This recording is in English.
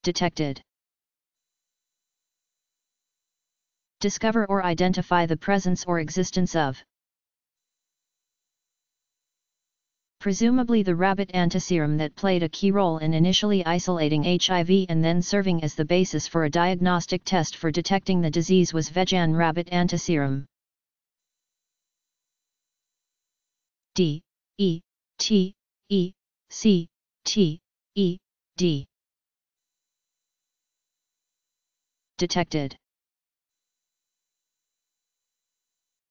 detected. Discover or identify the presence or existence of. Presumably the rabbit antiserum that played a key role in initially isolating HIV and then serving as the basis for a diagnostic test for detecting the disease was vegan rabbit antiserum. D E T E C T E D. Detected.